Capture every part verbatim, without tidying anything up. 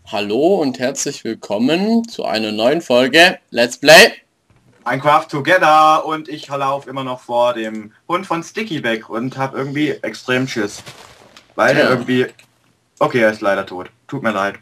Hallo und herzlich willkommen zu einer neuen Folge Let's Play Minecraft Together und ich laufe immer noch vor dem Hund von Sticky weg und habe irgendwie extrem Schiss. Weil Tja. er irgendwie... Okay, er ist leider tot. Tut mir leid.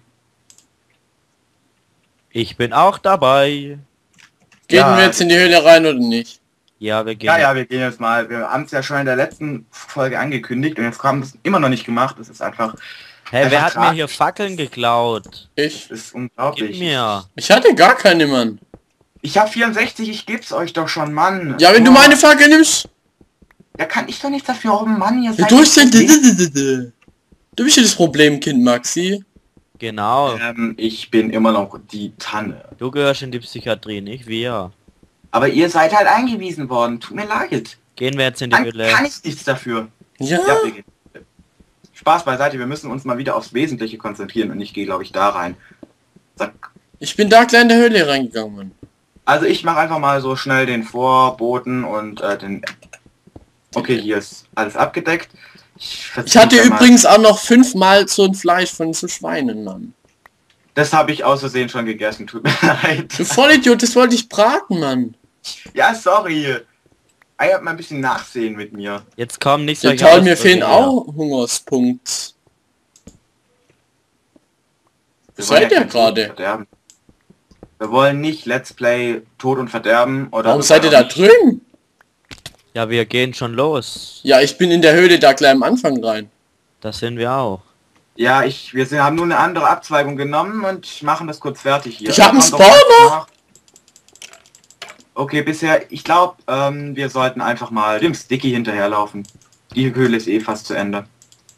Ich bin auch dabei. Gehen Ja, wir jetzt in die Höhle rein oder nicht? Ja, wir gehen. Ja, ja, wir gehen jetzt mal. Wir haben es ja schon in der letzten Folge angekündigt und jetzt haben wir es immer noch nicht gemacht. Das ist einfach... Hey, wer einfach hat mir tragisch. hier Fackeln geklaut? Ich. Das ist Gib unglaublich. mir. Ich hatte gar keine, Mann. Ich habe vierundsechzig, ich geb's euch doch schon, Mann. Ja, wenn du Oh, meine Fackel nimmst. Da kann ich doch nichts dafür. Oh Mann, ihr Ja, seid... du das bist ja... Problem. Du bist ja das Problemkind, Maxi. Genau. Ähm, ich bin immer noch die Tanne. Du gehörst in die Psychiatrie, nicht wir. Aber ihr seid halt eingewiesen worden. Tut mir leid. Gehen wir jetzt in die Dann Höhle. kann ich nichts dafür. Ja. Ja, wir gehen. Spaß beiseite, wir müssen uns mal wieder aufs Wesentliche konzentrieren und ich gehe, glaube ich, da rein. Zack. Ich bin da gleich in der Höhle reingegangen, Mann. Also ich mache einfach mal so schnell den Vorboten und äh, den... Okay, hier ist alles abgedeckt. Ich, Ich hatte verzichte mal- übrigens auch noch fünfmal so ein Fleisch von so Schweinen, Mann. Das habe ich aus Versehen schon gegessen, tut mir leid. Du Vollidiot, das wollte ich braten, Mann. Ja, sorry. Ei, habt mal ein bisschen Nachsehen mit mir. Jetzt kommen nicht Der solche Tal, mir Ausdrücke fehlen hier. auch Hungerspunkte. Wo Wir wollen seid ihr kein Tod und gerade? Verderben. Wir wollen nicht Let's Play Tod und Verderben oder... Warum wir seid ihr wollen da auch nicht- drüben? Ja, wir gehen schon los. Ja, ich bin in der Höhle da gleich am Anfang rein. Das sind wir auch. Ja, ich, wir sind, haben nur eine andere Abzweigung genommen und machen das kurz fertig hier. Ich hab einen Kommt doch Spawner! nach. Okay, bisher, ich glaube, ähm, wir sollten einfach mal dem Sticky hinterherlaufen. Die Höhle ist eh fast zu Ende.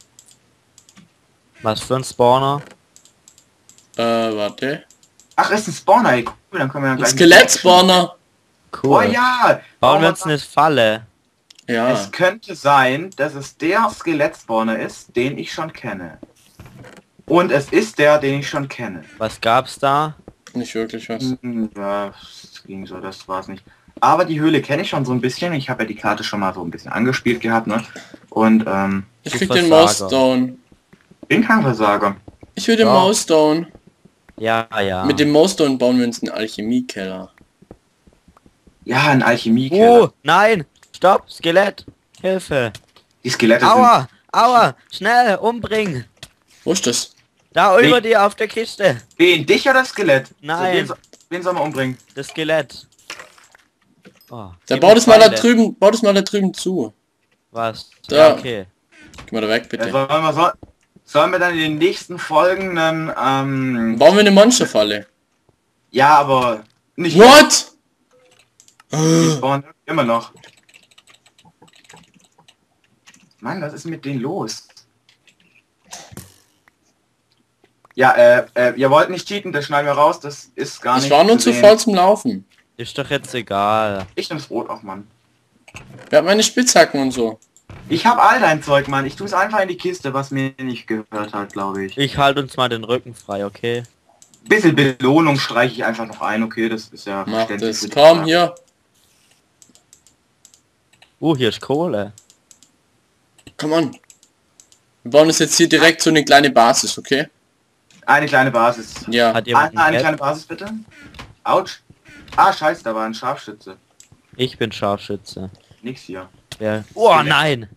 Was für ein Spawner? Äh, warte. Ach, ist ein Spawner, ey. Cool, dann können wir dann Ein gleich... Skelett-Spawner. Cool. Oh ja! Bauen wir wir uns eine Falle. Ja. Es könnte sein, dass es der Skelett-Spawner ist, den ich schon kenne. Und es ist der, den ich schon kenne. Was gab's da? Nicht wirklich was. Hm, ja, es ging so, das war's nicht. Aber die Höhle kenne ich schon so ein bisschen. Ich habe ja die Karte schon mal so ein bisschen angespielt gehabt, ne? Und, ähm, Ich Du krieg den Versager. Mouse-Stone. bin kein Versager. Ich will den Ja. Mouse-Stone. Ja, ja. Mit dem Mouse-Stone bauen wir uns einen Alchemie-Keller. Ja, ein Alchemiekeller. Oh, nein! Stopp! Skelett! Hilfe! Die Skelette Aua! Aua! Schnell! Umbringen! Wo ist das? Da Wie? über dir auf der Kiste! sind... Wen? Dich oder das Skelett? Nein. So, wen, so, wen soll man umbringen? Das Skelett. Oh, Dann gib bau mir das mal da Pfeile. drüben, bau das mal da drüben zu. Was? Da. Ja, okay. Geh mal da weg, Ja, bitte. sollen, wir, soll, sollen wir dann in den nächsten Folgen einen, ähm... Bauen wir eine Monsterfalle. Ja, aber... Nicht... What? Die spawnen immer noch. Mann, was ist mit denen los? Ja, äh, äh, ihr wollt nicht cheaten, das schneiden wir raus, das ist gar nicht Ich war nur zu sehen. voll zum Laufen. Ist doch jetzt egal. Ich nehm's Brot auch, Mann. Wer hat meine Spitzhacken und so? Ich hab all dein Zeug, Mann. Ich tu's einfach in die Kiste, was mir nicht gehört hat, glaube ich. Ich halte uns mal den Rücken frei, okay? Bisschen Belohnung streiche ich einfach noch ein, okay? Das ist ja Mach verständlich das. für die Komm, Sache. hier. Uh, hier ist Kohle. Komm on. Wir bauen uns jetzt hier direkt so eine kleine Basis, okay? Eine kleine Basis. Ja. Hat Ah, jemand ein eine Bett? kleine Basis, bitte. Autsch. Ah, scheiße, da war ein Scharfschütze. Ich bin Scharfschütze. Nix hier. Ja. Oh nein!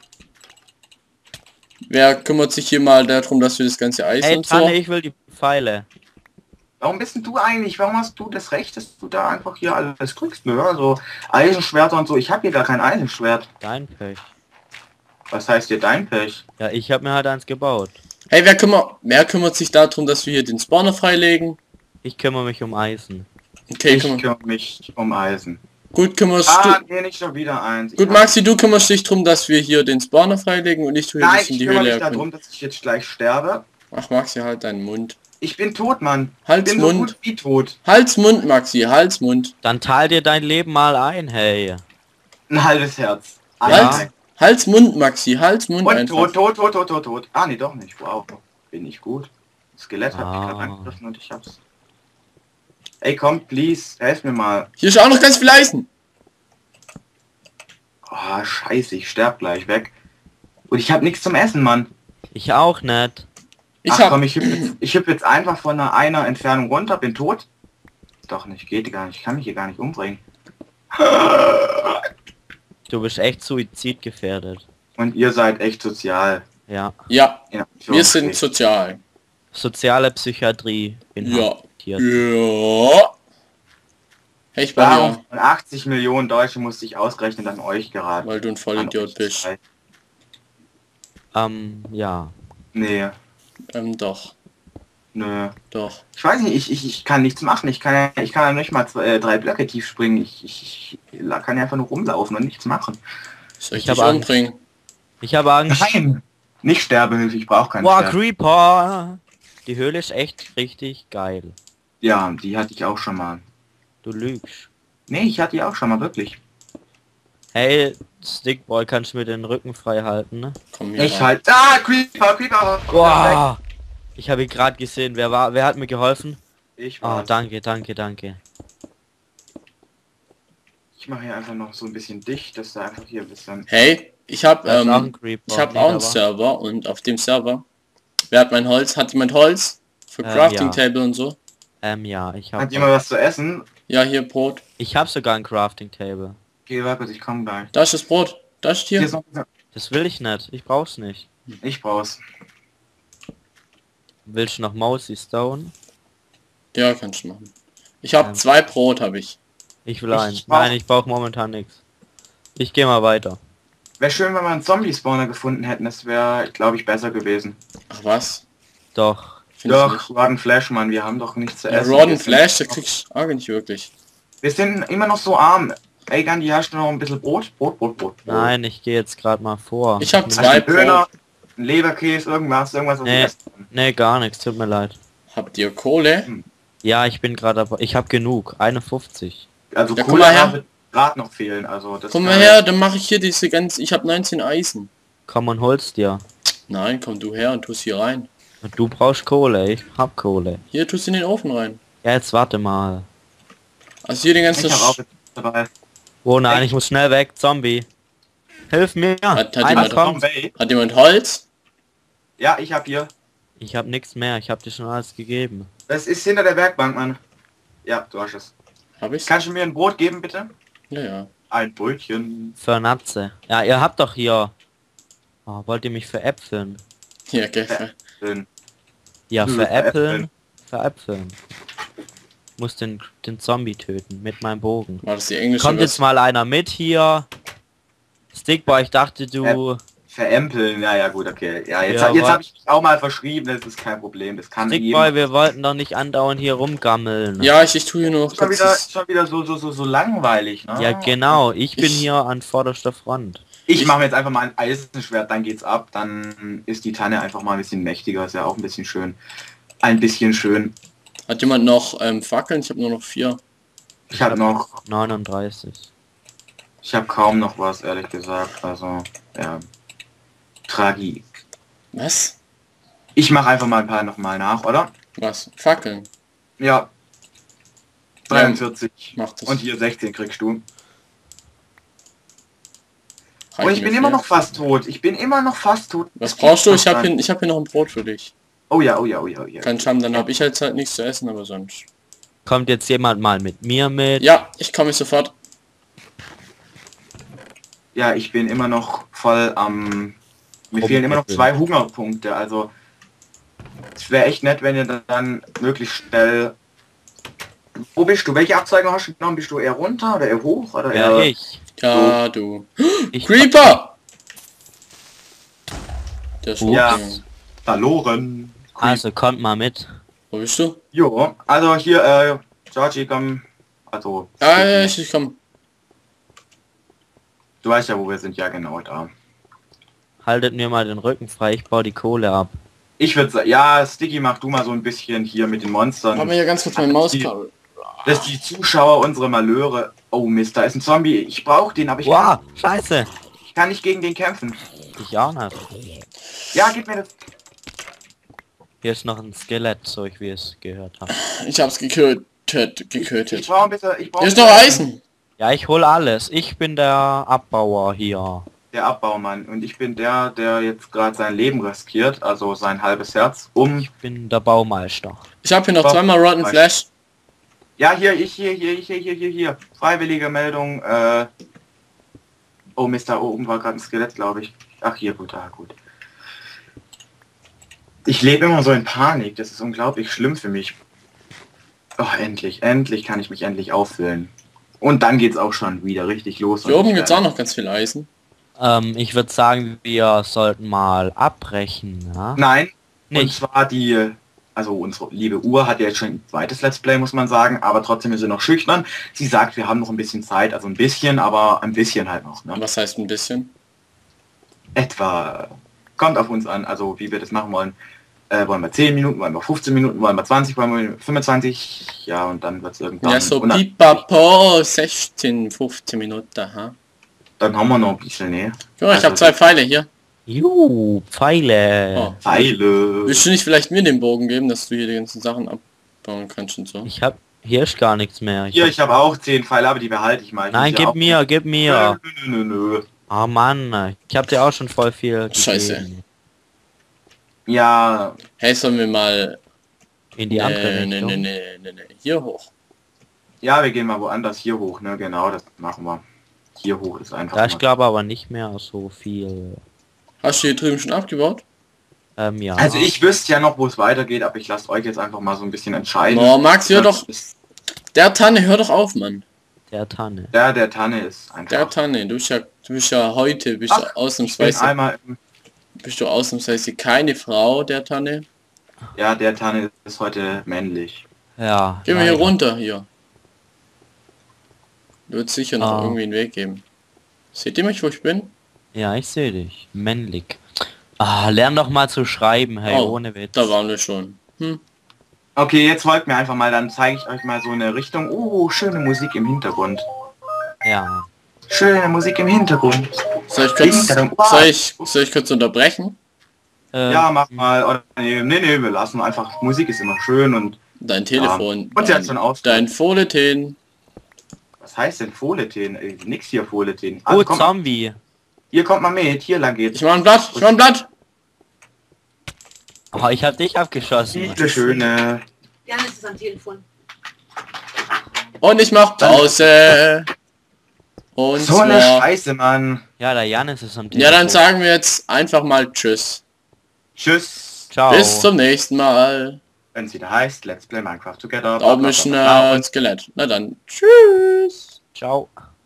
Wer kümmert sich hier mal darum, dass wir das ganze Eis Hey und so... Tanne, ich will die Pfeile. Warum bist denn du eigentlich? Warum hast du das Recht, dass du da einfach hier alles kriegst? Ne? Also Eisenschwerter und so. Ich habe hier gar kein Eisenschwert. Dein Pech. Was heißt hier dein Pech? Ja, ich habe mir halt eins gebaut. Hey, wer kümmert, wer kümmert sich darum, dass wir hier den Spawner freilegen? Ich kümmere mich um Eisen. Okay, Ich kümmern. kümmere mich um Eisen. Gut, kümmerst Ah, du... nee, nicht schon wieder eins. Ich Gut, hab- Maxi, du kümmerst dich drum, dass wir hier den Spawner freilegen und ich tue Nein, jetzt in ich die kümmere Höhle mich erkunden. darum, dass ich jetzt gleich sterbe. Ach, Maxi, halt deinen Mund. Ich bin tot, Mann. Halt's ich bin so Mund. gut wie tot. Halt's Mund, Maxi, halt's Mund. Dann teil dir dein Leben mal ein, hey. Ein halbes Herz. Ja. Ein- Halt's Mund, Maxi, halt's Mund Und einfach. tot, tot, tot, tot, tot, tot. Ah, nee, doch nicht. Wow. Bin ich gut. Das Skelett hat mich Ah. gerade angegriffen und ich hab's. Ey, komm, please, helf mir mal. Hier ist auch noch ganz viel Eisen. Oh, scheiße, ich sterb gleich weg. Und ich hab nichts zum Essen, Mann. Ich auch nicht. Ich Ach hab... komm, ich hüpfe jetzt, ich hüpf jetzt einfach von einer, einer Entfernung runter, bin tot. Doch nicht, geht gar nicht. Ich kann mich hier gar nicht umbringen. Du bist echt suizidgefährdet. Und ihr seid echt sozial. Ja. Ja, Ja, wir sind sozial. Soziale Psychiatrie. Ja. inhaftiert. Ja. Hey, ich bin Warum ja, von achtzig Millionen Deutsche musste ich ausgerechnet an euch geraten? weil du ein Vollidiot bist. Ähm, ja. Nee, Ähm, doch. nö. Doch. Ich weiß nicht, ich, ich, ich kann nichts machen. Ich kann ja, ich kann ja nicht mal zwei, äh, drei Blöcke tief springen. Ich, ich, ich kann ja einfach nur rumlaufen und nichts machen. Soll ich, Ich hab dich Angst. umbringen? Ich habe Angst. Nein! Nicht Sterbehilfe, ich brauche keinen Boah, Sterbe. Creeper! Die Höhle ist echt richtig geil. Ja, die hatte ich auch schon mal. Du lügst. Nee, ich hatte die auch schon mal, wirklich. Hey, Stickboy, kannst du mir den Rücken frei halten, ne? Komm hier Ich rein. halt... Ah, Creeper, Creeper! Boah! Ich habe ihn gerade gesehen. Wer war? Wer hat mir geholfen? Ich Oh, war. danke, danke, danke. Ich mache hier einfach noch so ein bisschen dicht, dass da einfach hier ein bisschen... Hey, ich hab, Da ist auch ein ähm, Creeper. ich hab Nee, auch da einen war- Server und auf dem Server, wer hat mein Holz? Hat jemand Holz? Für Ähm, Crafting ja. Table und so? Ähm, ja, ich Hat habe jemand was zu essen? Ja, hier Brot. ich habe sogar ein Crafting Table. Okay, warte, ich komme gleich. Da ist das Brot. Da ist Hier hier. ist noch... Das will ich nicht. Ich brauch's nicht. Ich brauch's. Willst du noch Mousy Stone? Ja, kannst du machen. Ich habe Ähm. zwei Brot, habe ich. Ich will Ich eins. brauch- Nein, ich brauche momentan nichts. Ich gehe mal weiter. Wäre schön, wenn wir einen Zombie-Spawner gefunden hätten. Das wäre, glaube ich, besser gewesen. Ach was? Doch. Findest du Doch, nicht? Rotten Flash, Mann, wir haben doch nichts zu Ja, essen. Rotten Wir sind- Flash, da kriegst du auch nicht wirklich. Wir sind immer noch so arm. Ey, Gandhi, hast du noch ein bisschen Brot? Brot, Brot, Brot. Brot. Nein, ich gehe jetzt gerade mal vor. Ich hab bin- zwei Hast du Döner, Brot. ein Leberkäse, irgendwas, irgendwas, was Nee. wir essen können? Nee, gar nichts. Tut mir leid. Habt ihr Kohle? Ja, ich bin gerade dabei. Ich habe genug. einundfünfzig. Also Ja, guck Cola mal her. wird gerade noch fehlen. Also das Komm kann- mal her, dann mache ich hier diese ganze... Ich habe neunzehn Eisen. Komm und holst dir. Nein, komm du her und tust hier rein. Und du brauchst Kohle. Ich hab Kohle. Hier tust du in den Ofen rein. Ja, jetzt warte mal. Also hier den ganzen... Ich habe auch Sch- jetzt dabei. Oh nein, Echt? ich muss schnell weg. Zombie. Hilf mir. Hat- hat Einer jemand- kommt. Bombay. Hat jemand Holz? Ja, ich habe hier. Ich habe nichts mehr. Ich habe dir schon alles gegeben. Das ist hinter der Werkbank, Mann. Ja, du hast es. Hab ich's? Kannst du mir ein Brot geben, bitte? Ja, ja. Ein Brötchen. Für Natze. Ja, ihr habt doch hier... Oh, wollt ihr mich veräpfeln? Ja, gell. Schön. Ja, Hm, veräpfeln. Veräpfeln. Ich muss den, den Zombie töten mit meinem Bogen. War das die englische Kommt jetzt mal einer mit hier. Stickboy, ich dachte du... Verämpeln, ja, ja, gut, okay. Ja, jetzt, Ja, jetzt wa- habe ich mich auch mal verschrieben, das ist kein Problem. Das kann Stickboy, jedem... wir wollten doch nicht andauernd hier rumgammeln. Ja, ich, ich tue hier nur noch Schon kurz wieder, das- schon wieder so, so, so, so langweilig, ne? Ja, genau. Ich bin Ich- hier an vorderster Front. Ich Ich- mache mir jetzt einfach mal ein Eisenschwert, dann geht's ab. Dann ist die Tanne einfach mal ein bisschen mächtiger. Ist ja auch ein bisschen schön. Ein bisschen schön. Hat jemand noch ähm, Fackeln? Ich habe nur noch vier. Ich habe noch... neununddreißig. Ich habe kaum noch was, ehrlich gesagt. Also, ja. Tragik. Was? Ich mache einfach mal ein paar nochmal nach, oder? Was? Fackeln? Ja. dreiundvierzig. Mach das. Und hier sechzehn kriegst du. Reicht Und ich mir bin viel. immer noch fast tot. Ich bin immer noch fast tot. Was Das brauchst du? gibt's Ich habe doch hier, gar ich hab hier noch ein Brot für dich. Oh ja, oh ja, oh ja, oh ja. Kein Scham, dann habe ich jetzt halt nichts zu essen, aber sonst. Kommt jetzt jemand mal mit mir mit? Ja, ich komme sofort. Ja, ich bin immer noch voll am... Mir Oben fehlen immer noch Äpfel. zwei Hungerpunkte. Also es wäre echt nett, wenn ihr dann möglichst schnell... Wo bist du? Welche Abzweigung hast du genommen? Bist du eher runter oder eher hoch? Oder Ja, eher... ich. Ja, du. ich Creeper! Der ist Ja. hochgegangen. Verloren. Also kommt mal mit. Wo bist du? Jo, also hier, äh, Georgie, komm. Also, Ah, ja, ich, ich komm. du weißt ja, wo wir sind. Ja, genau, da. Haltet mir mal den Rücken frei. Ich baue die Kohle ab. Ich würde sagen, ja, Sticky, mach du mal so ein bisschen hier mit den Monstern. Mach mir hier ganz kurz mein Mauskabel. Dass die Zuschauer unsere Malheure... Oh Mist, da ist ein Zombie. Ich brauche den, aber ich, Wow, kann, scheiße. ich kann nicht gegen den kämpfen. Ich auch nicht. Ja, gib mir das. Hier ist noch ein Skelett, so ich wie es gehört habe. Ich hab's gekötet. Ich Gekötet. brauche ein bisschen... Ich brauche Hier ist noch Eisen. Ja, ich hol alles. Ich bin der Abbauer hier. der Abbaumann. Und ich bin der, der jetzt gerade sein Leben riskiert, also sein halbes Herz, um... Ich bin der Baumeister. Ich habe hier noch Boah, zweimal Rotten weiß. Flash. Ja, hier, ich, hier, hier, hier, hier, hier, hier. Freiwillige Meldung, äh... Oh Mist, da oben war gerade ein Skelett, glaube ich. Ach, hier, gut, ah, gut. Ich lebe immer so in Panik, das ist unglaublich schlimm für mich. Oh, endlich, endlich kann ich mich endlich auffüllen. Und dann geht's auch schon wieder richtig los. Hier oben gibt's auch noch ganz viel Eisen. Ähm, ich würde sagen, wir sollten mal abbrechen, ja? Nein, und Nicht. zwar die, also unsere liebe Uhr hat ja jetzt schon ein zweites Let's Play, muss man sagen, aber trotzdem ist sie noch schüchtern. Sie sagt, wir haben noch ein bisschen Zeit, also ein bisschen, aber ein bisschen halt noch. Ne? Was heißt ein bisschen? Etwa, kommt auf uns an, also wie wir das machen wollen. Äh, wollen wir zehn Minuten, wollen wir fünfzehn Minuten, wollen wir zwanzig, wollen wir fünfundzwanzig, ja, und dann wird es irgendwann... Ja, so und dann, pipapo, sechzehn, fünfzehn Minuten, ha? dann haben wir noch ein bisschen, ne? Guck mal, ich Also, habe zwei Pfeile hier. Juhu, Pfeile. Oh. Pfeile. Willst du nicht vielleicht mir den Bogen geben, dass du hier die ganzen Sachen abbauen kannst und so? Ich hab hier ist gar nichts mehr. Ich Hier, hab, ich habe auch zehn Pfeile, aber die behalte ich mal. Ich nein, muss ja gib auch- mir, gib mir. Nö, nö, nö, nö. Ah Mann, ich hab dir auch schon voll viel Scheiße. gegeben. Ja, Hey, sollen wir mal... In die andere Nee, nee, Richtung. nee, nee, nee, nee, hier hoch. ja, wir gehen mal woanders hier hoch, ne? Genau, das machen wir. Hier hoch ist einfach. Da ich mal- glaube aber nicht mehr so viel. Hast du hier drüben schon abgebaut? Ähm, ja. Also ich wüsste ja noch, wo es weitergeht, aber ich lasse euch jetzt einfach mal so ein bisschen entscheiden. Oh, Max, hör Das doch... ist- Der Tanne, hör doch auf, Mann. Der Tanne. Der, der Tanne ist einfach. Der Tanne, du bist ja, du bist ja heute, bist Ach, du ich bin ausnahmsweise, einmal, im- bist du ausnahmsweise keine Frau, der Tanne. ja, der Tanne ist heute männlich. Ja. Gehen wir hier leider. runter, hier. Wird sicher noch Ah. irgendwie einen Weg geben. Seht ihr mich, wo ich bin? Ja, ich sehe dich. Männlich. Ah, lern doch mal zu schreiben, hey, Oh, ohne Witz. Da waren wir schon. Hm. Okay, jetzt folgt mir einfach mal, dann zeige ich euch mal so eine Richtung. Oh, schöne Musik im Hintergrund. Ja. Schöne Musik im Hintergrund. Soll ich kurz, Hintergrund. soll ich, soll ich kurz unterbrechen? Ähm, Ja, mach mal. Oder, nee, nee, nee, wir lassen einfach. Musik ist immer schön und Dein Telefon. Und sie hat schon dein, aus. dein Foleten. was heißt denn Foleten? Äh, Nix hier Foleten. Oh, Also, kommt, Zombie. hier kommt mal mit, hier lang geht's. Ich mach ein Blatt, ich mach ein Blatt. Oh, ich hab dich abgeschossen. Viele schöne. Janis ist am Telefon. Und ich mach Pause. Und So eine zwar... Scheiße, Mann. Ja, der Janis ist am Telefon. Ja, dann sagen wir jetzt einfach mal Tschüss. Tschüss. Ciao. Bis zum nächsten Mal. Wenn es wieder heißt, Let's Play Minecraft Together. Da oben ist ein äh, Skelett. Na dann, tschüss. Ciao.